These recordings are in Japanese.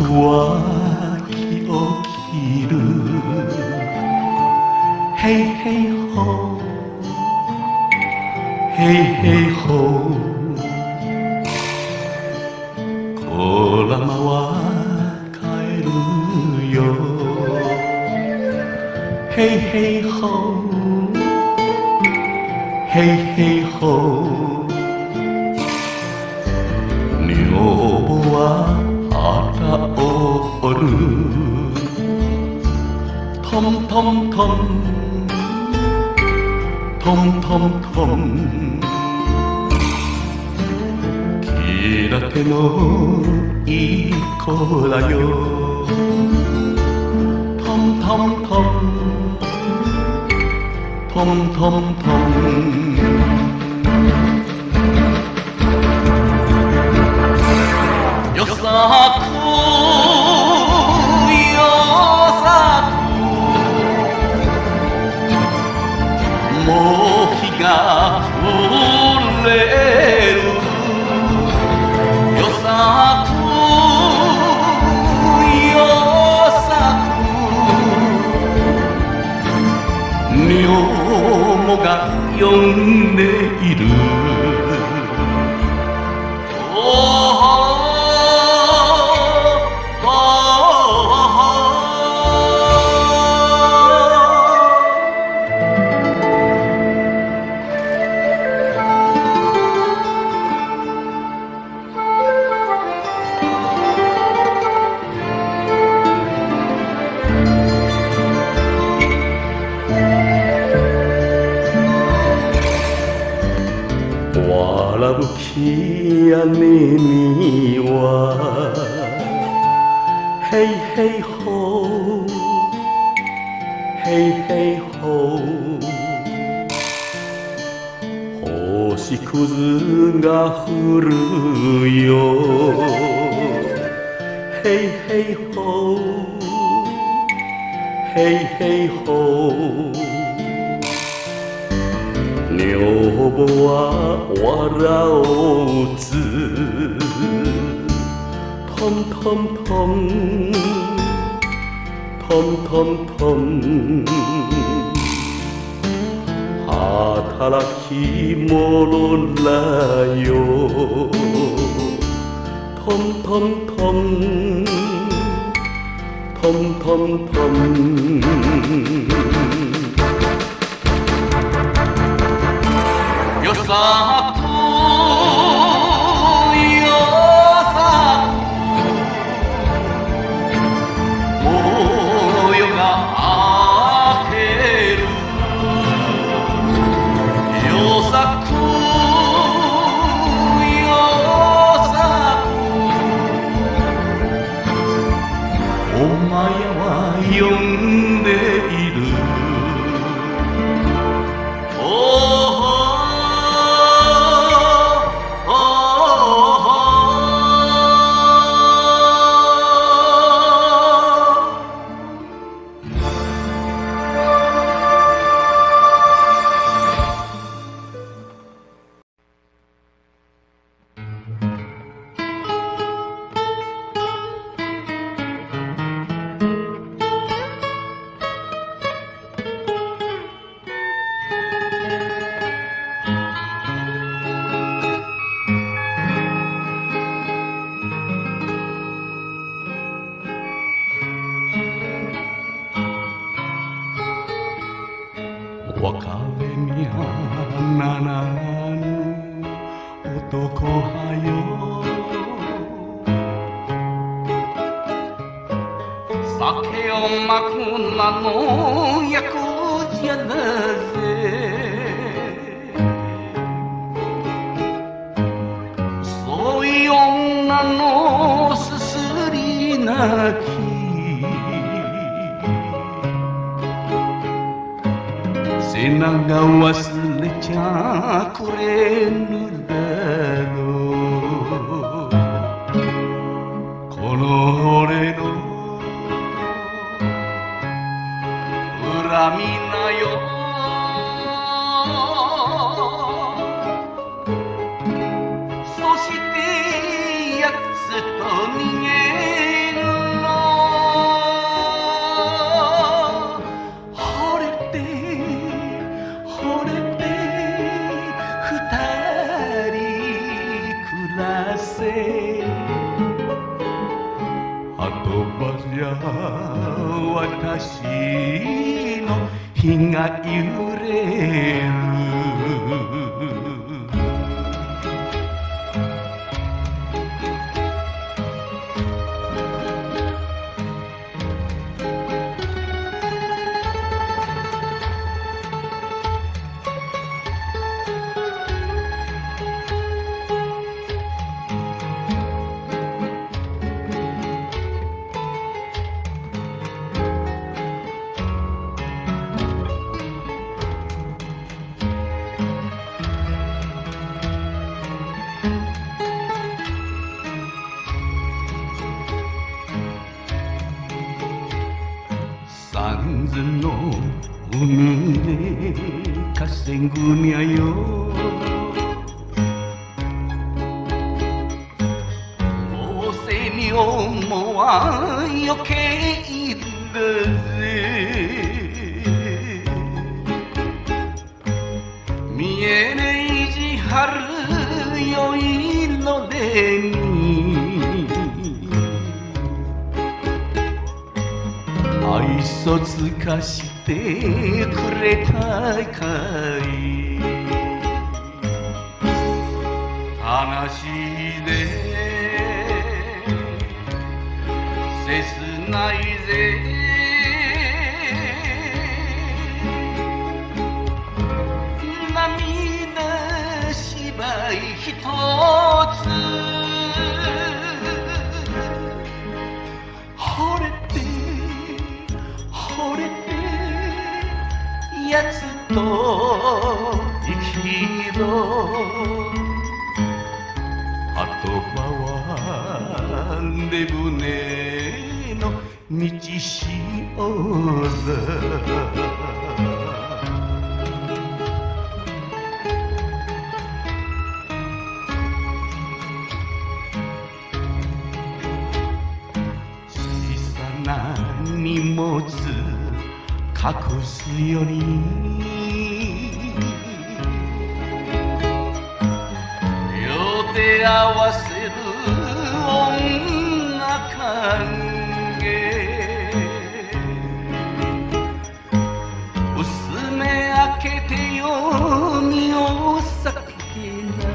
は日起きるヘイヘイホーヘイヘイホーこらまは帰るよヘイヘイホーヘイヘイホー女房は腹折るトントントントントントン気立てのいい子だよトントントントントントンよさくよさくもう日が暮れるよさくよさく女房が呼んでいるわらぶき屋根にはヘイヘイホーヘイヘイホー星屑が降るよヘイヘイホーヘイヘイホー女房は笑おうつトントントントントントン働き者だよトントントントントントンよさくよさくもう夜が明けるよさくよさくお前は呼んでいる別れにはならぬ男はよ酒をまくなの役じゃなぜそういう女のすすり泣き背中忘れちゃくれぬだろうこの俺の恨みなよそしてやつと逃げる私の日が揺れる산즈노 우는데 가생구냐요 모세니 오모와 요케 이르세 미에네이지 하루 요일로 데니愛想つかしてくれたかい悲しいで切ないぜ涙芝居ひとつ惚れて惚れてやつと生きろ後回で船の道しおら荷物隠すより予定合わせる女関係薄め開けてよ身を避けな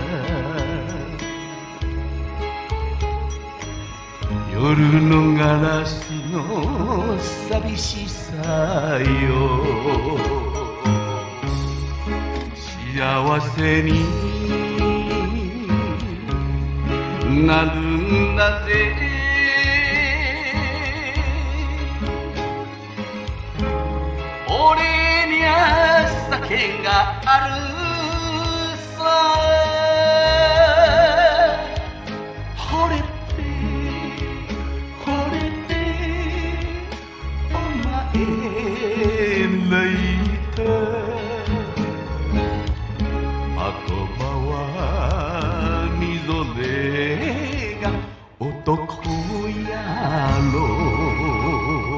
夜のガラスの寂しさよ幸せになるんだぜ俺にゃ酒があるさ惚れ泣いた後回りぞれが男やろ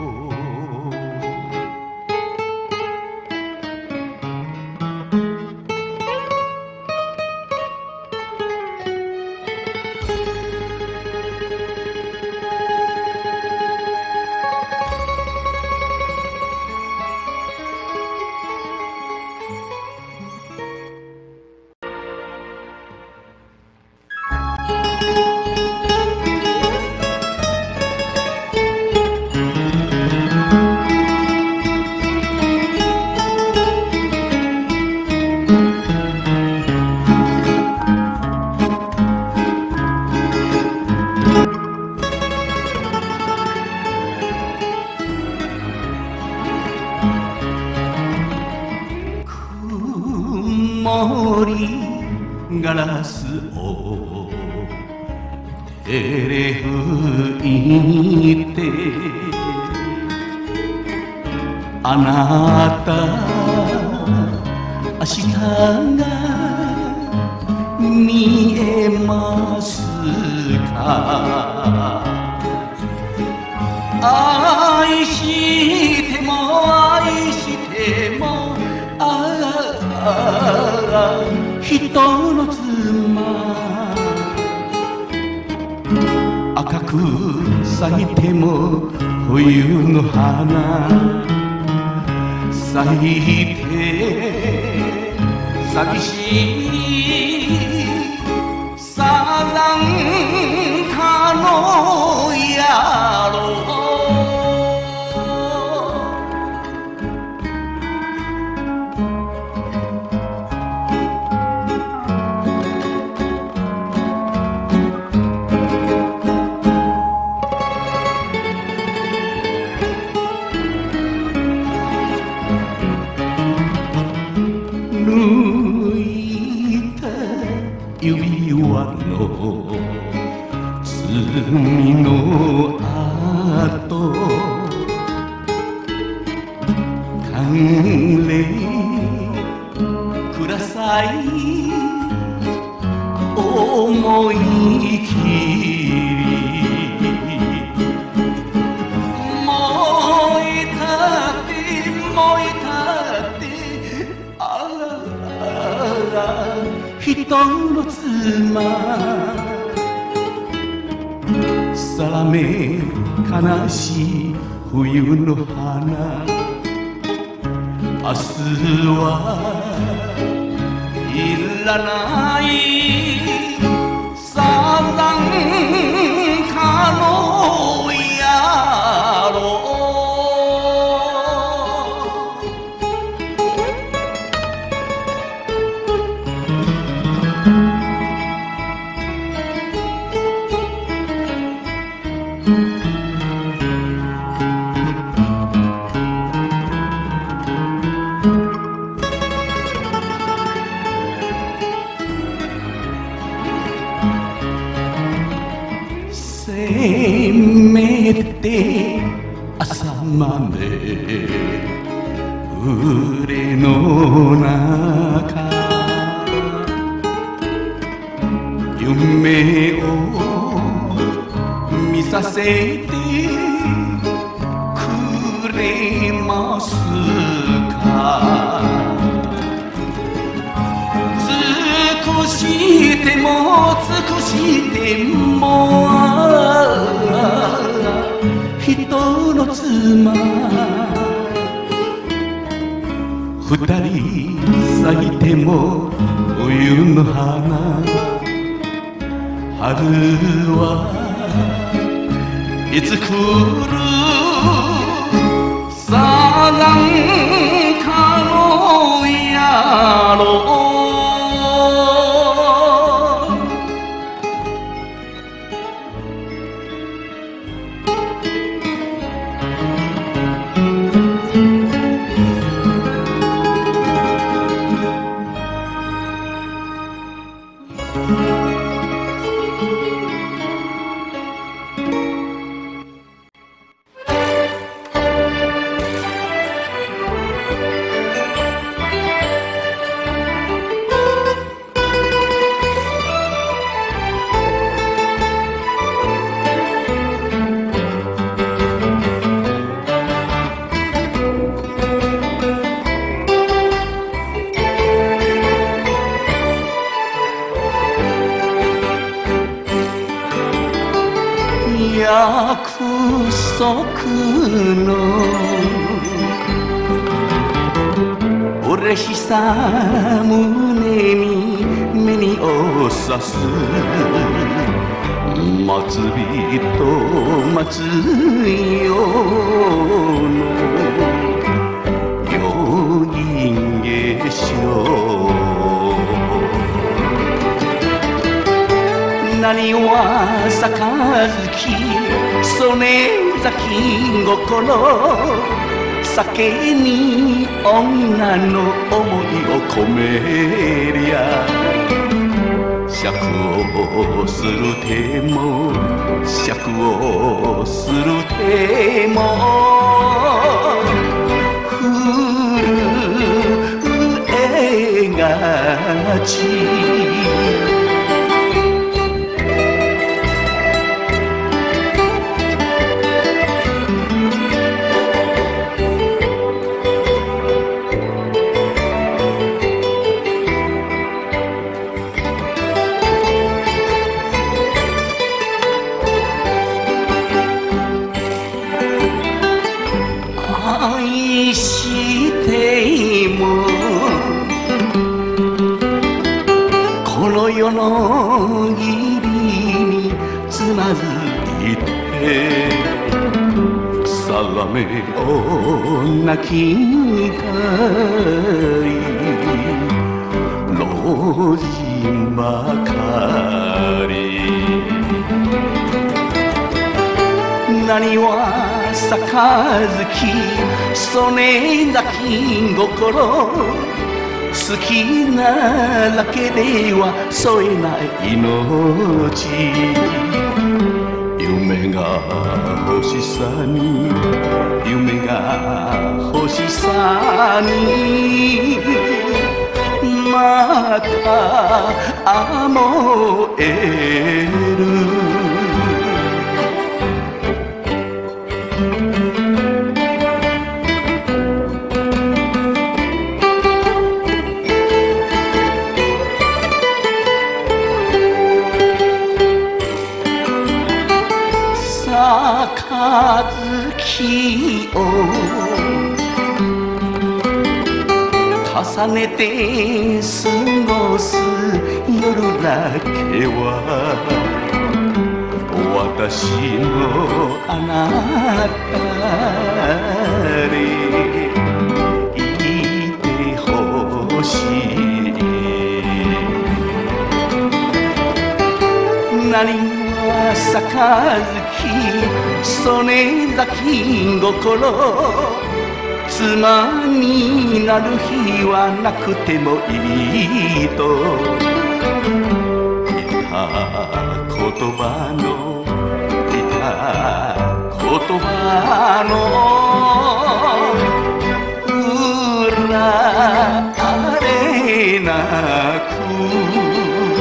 曇りガラスを照れ吹いてあなた明日が見えますか愛しても愛しても人の妻赤く咲いても冬の花咲いて寂しいサザンカの野郎抜いた指輪の罪の後寒冷ください思い切り燃えたって燃えたってあら人の妻定め悲しい冬の花明日はいらないサザンカの野郎せめて朝まで腕の中夢を見させてくれますか尽くしても尽くしても人の妻二人咲いても冬の花春はいつ来るサザンカの野郎約束の嬉しさ胸に目におさす待つ人待つよの夜銀化粧何は杯曽根崎心酒に女の想いを込めりゃ酌をする手も酌をする手も震えがち世の霧につまずいて定め女気がい老人ばかり何は杯曽根泣き心好きなだけでは添えない命夢が欲しさに夢が欲しさにまた燃える月を重ねて過ごす夜だけは私のあなたでいてほしい何が杯曽根咲き心妻になる日はなくてもいいと言った言葉の言った言葉の裏あれなく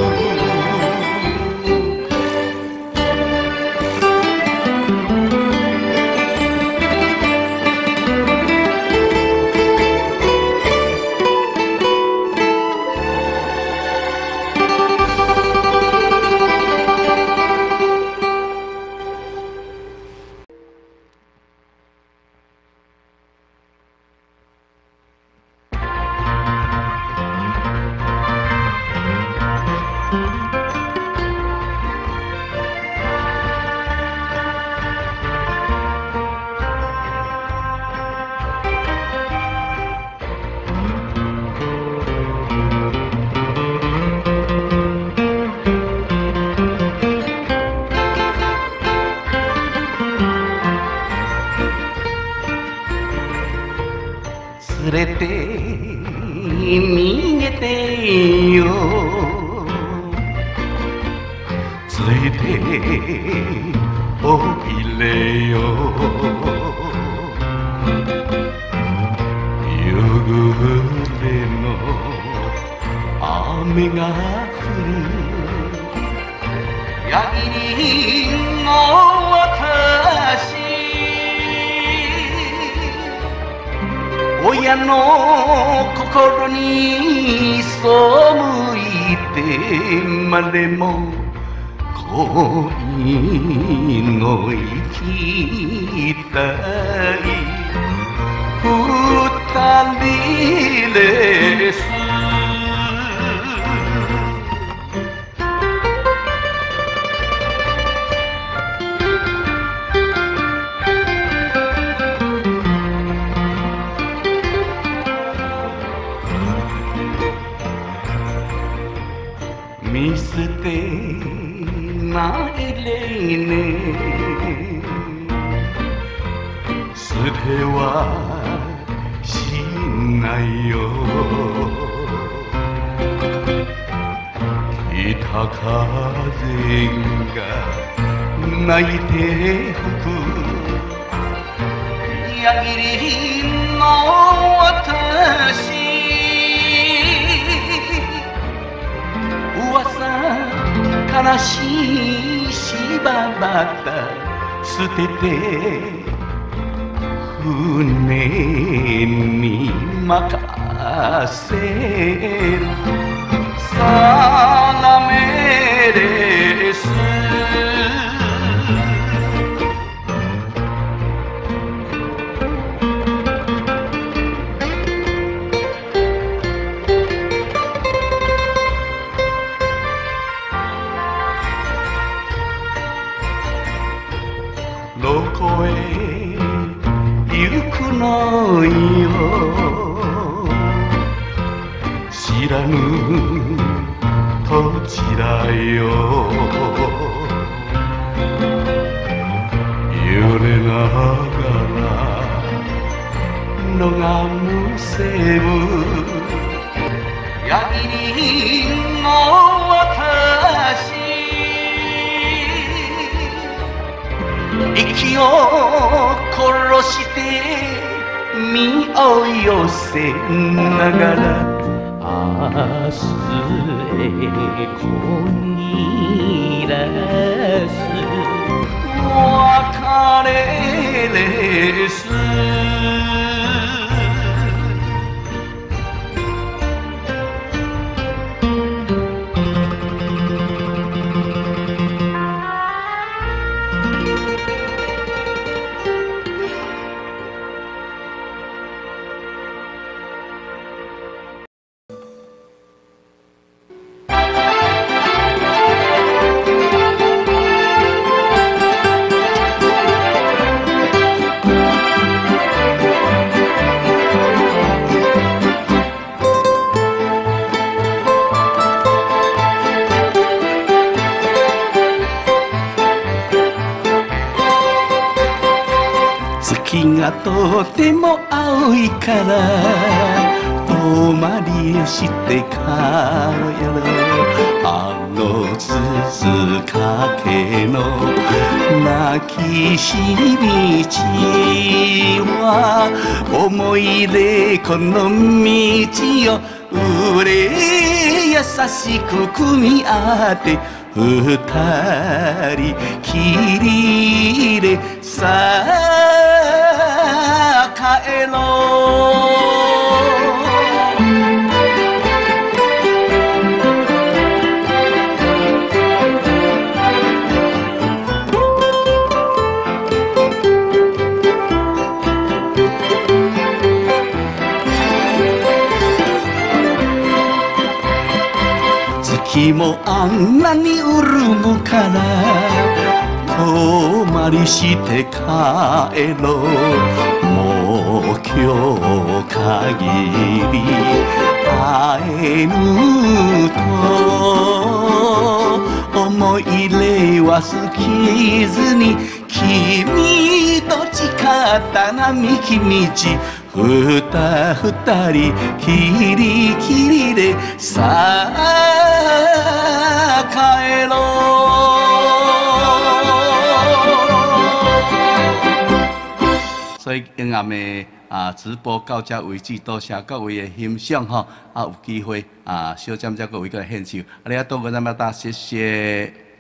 連れて逃げてよ連れておいれよ夕暮れの雨が降る矢切の私親の心に背いてまでも恋の生きたい二人です見捨てないでね捨てはしないよ北風が泣いて吹く矢切の私悲しい柴又捨てて船に任せる定めです閉じらよ揺れながら野がむせぶ闇の私息を殺して身を寄せながら明日へこぎらす別れです月がとても青いから遠回りして帰ろあの鈴懸の泣きしみちは思い出この道をうれ優しく組み合って二人きりでさあ帰ろう月もあんなに潤むから遠回りして帰ろうもう今日限り会えぬと思い出は尽きずに君と誓った並木道二人きりきりでさあ帰ろう。所以今暗的直播到这为止，多谢各位的欣赏吼，有机会小占这各位个献唱，啊，你多个那么大，谢谢。